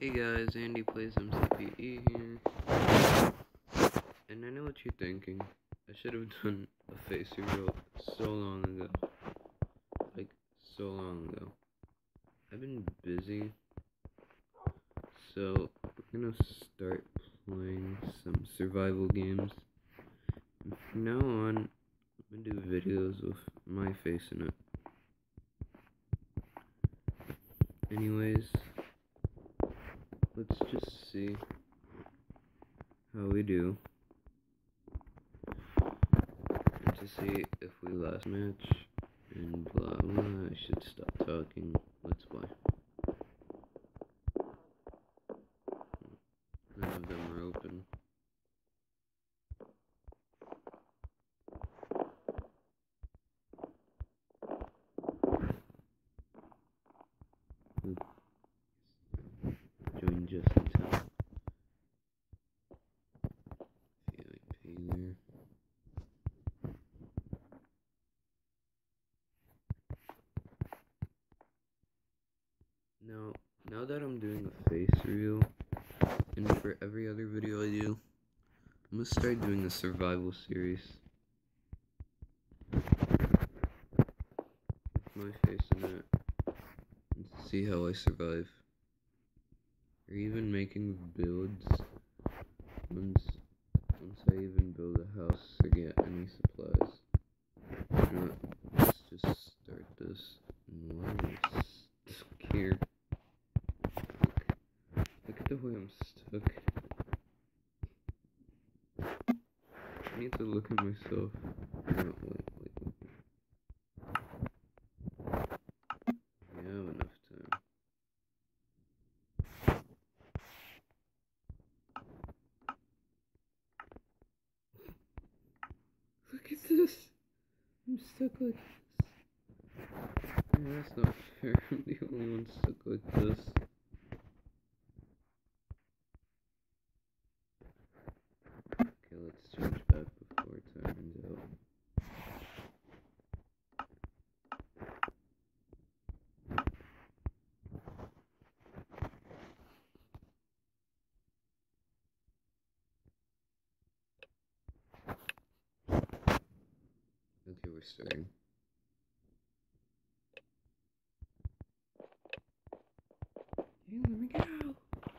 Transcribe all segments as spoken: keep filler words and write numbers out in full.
Hey guys, Andy plays M C P E here, and I know what you're thinking. I should have done a face reveal so long ago, like so long ago. I've been busy, so we're gonna start playing some survival games. And from now on, I'm gonna do videos with my face in it. Anyways, let's just see how we do, and to see if we last match, and blah blah. I should stop talking. Let's play. None of them are open. Ooh. Join just in time. V I P there. Now, now that I'm doing a face reveal, and for every other video I do, I'm gonna start doing a survival series. With my face in it, and see how I survive. Or even making builds, once, once I even build a house or get any supplies. You know what, let's just start this. And why am I stuck here? Look, look at the way I'm stuck. I need to look at myself. No, wait, wait, wait. We have enough time. Look at this! I'm stuck like this. Yeah, that's not fair. I'm the only one stuck like this. Okay, let's change back before it turns out. Okay, we're starting. Hey, let me go!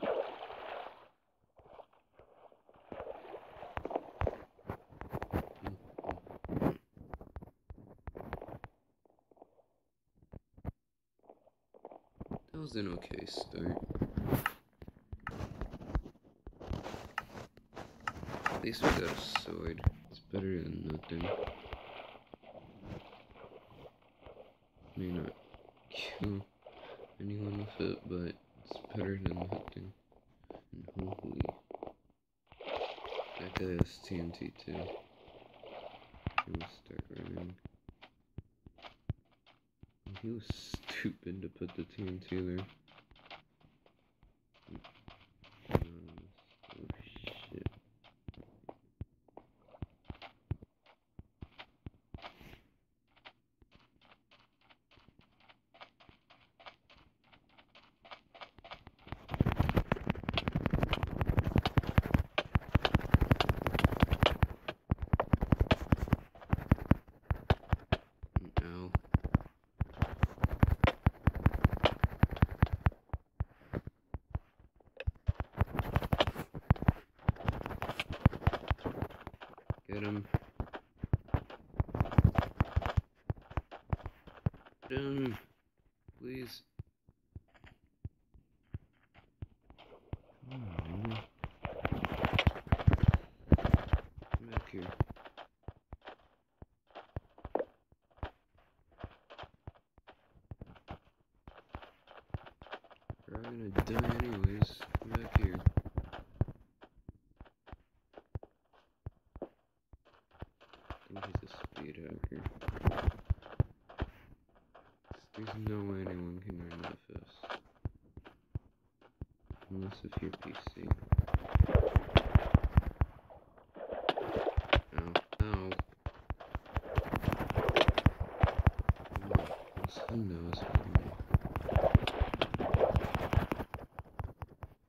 That was an okay start. At least we got a sword. It's better than nothing. May not kill anyone with it, but it's better than nothing. And holy, that guy has T N T too. He will start running. He was stupid to put the T N T there. Um, oh shit. Ow. Get him. Get him. Please. Come on, man. Come back here. We're all gonna die anyways. Come back here. I think he's a speed hacker. There's no way anyone can run that fast. Unless if you're P C. Ow. Ow. Who knows?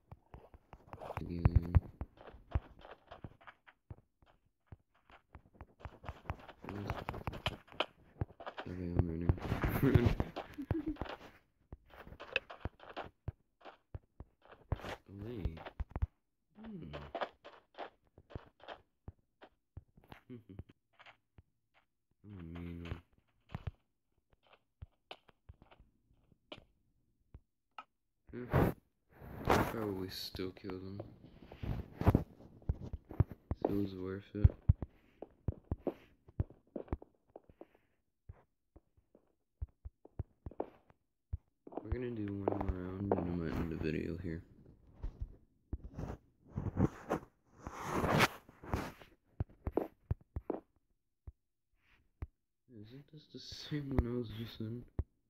Okay, I'm running. Run. Wait. Hmm. I'm a mean one. Yeah. I'll probably still kill them. So it was worth it. We're gonna do one more round and I might end the video here. Isn't this the same one I was just in?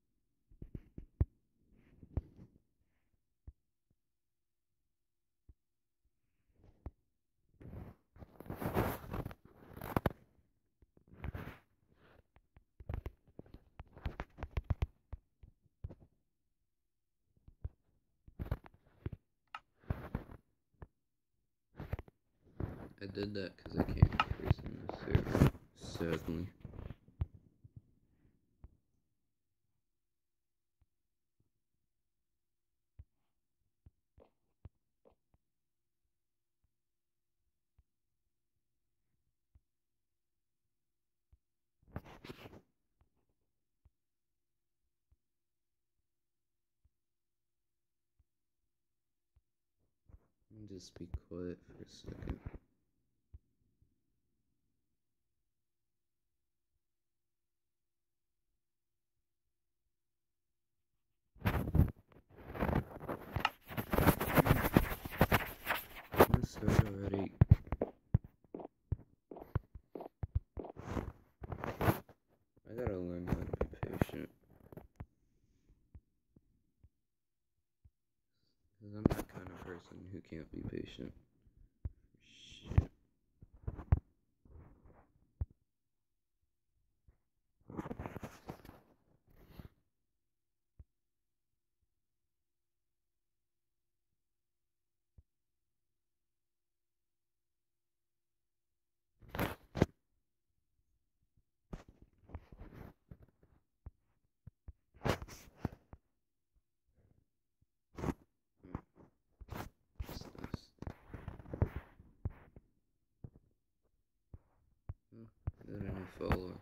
I did that because I can't curse in this server, sadly. Let me just be quiet for a second. Let's start already. I gotta learn how to be patient. Because I'm that kind of person who can't be patient. Shit. What's this? Oh, got a new follower.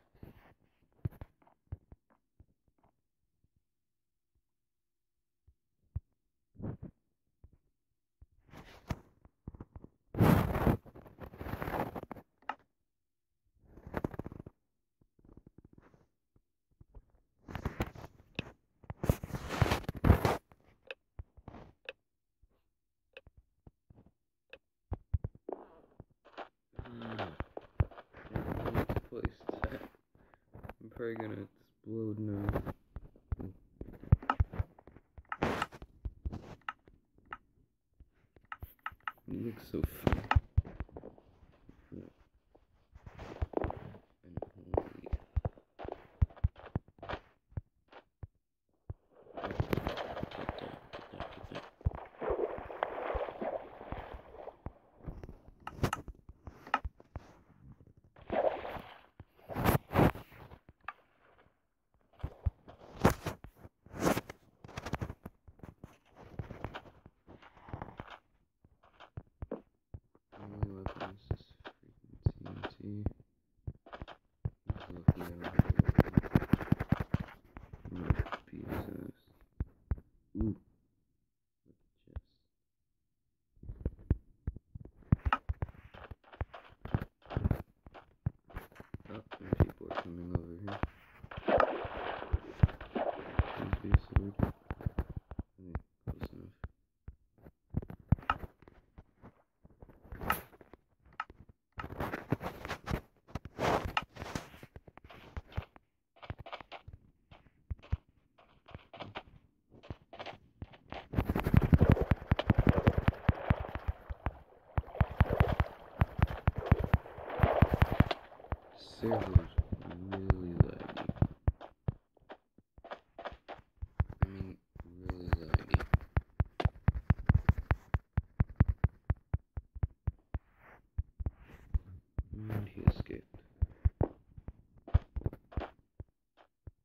Place that. I'm probably gonna explode now. You look so funny. And holy. Only weapon is this freaking T N T. Just lucky I don't have a weapon. No, P S S. Ooh. With the chest. Oh, and people are coming over here. Please be a sword. Okay, close enough. Server's really laggy. I mean, really laggy. And he escaped.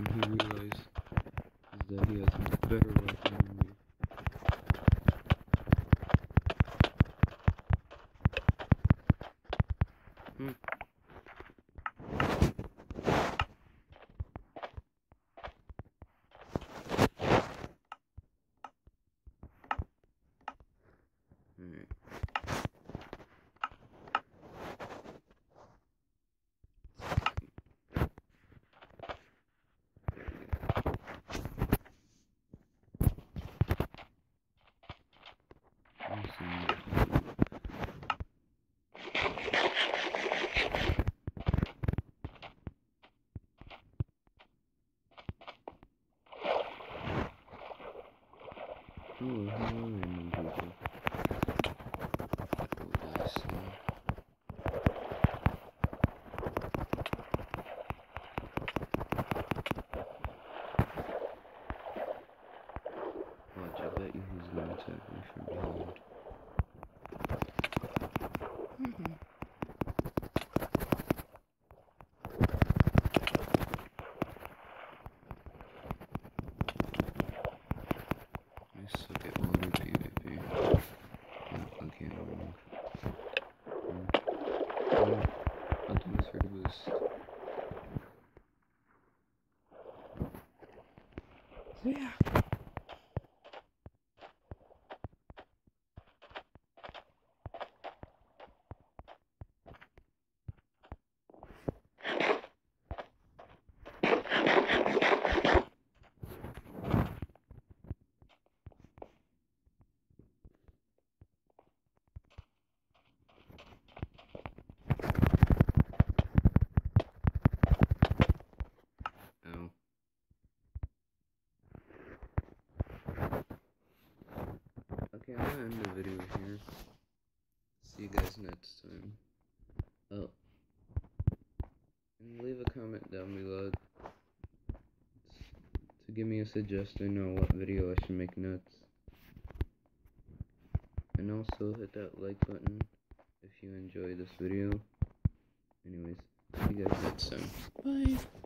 and he realizes that he has a better weapon than me. Hmm. Alright. Oh, hello, random people. What did I say? Watch, I bet you he's gonna attack me from behind. Mm-hmm. I suck at water PvP. Oh, okay, wrong. Hmm. Oh, I'll do a third boost. Yeah. Ow. Okay, I'm gonna end the video here. See you guys next time. Oh. And leave a comment down below to give me a suggestion on what video I should make next. And also hit that like button if you enjoyed this video. Anyways, see you guys next time. Bye.